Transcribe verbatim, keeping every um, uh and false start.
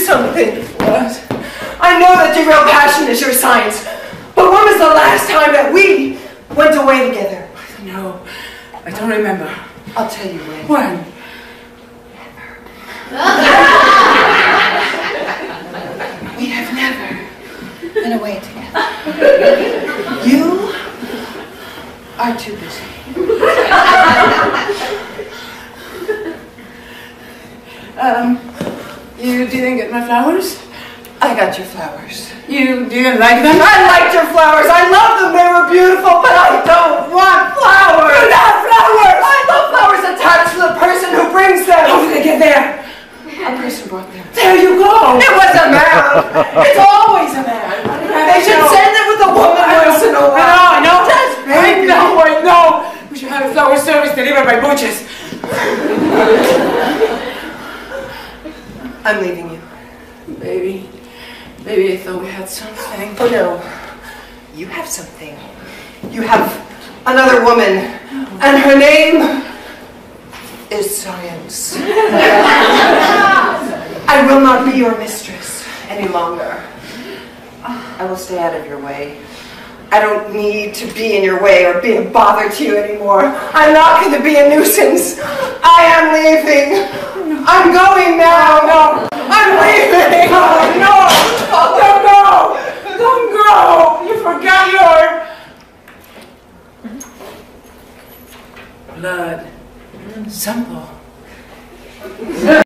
something. What? I know that your real passion is your science, but when was the last time that we went away together? No, I don't remember. I'll tell you when. When? We have never been away together. You are too busy. um, you didn't get my flowers? I got your flowers. You didn't like them? I liked your flowers. I love them. They were beautiful, but I don't want flowers. You're not flowers! I love flowers attached to the person who brings them. How did they get there? A person brought them. There you go! It was a man. It's always a man. They should send it with a woman once in a while. I know, I know. Just I know, I know. We should have a flower service delivered by butchers. I'm leaving you. Baby, baby, I thought we had something. Oh no, you have something. You have another woman, and her name is science. I will not be your mistress any longer. I will stay out of your way. I don't need to be in your way or be a bother to you anymore. I'm not going to be a nuisance. I am leaving. I'm going now. No, I'm leaving. Oh, no! Don't go! Don't go! You forgot your blood sample.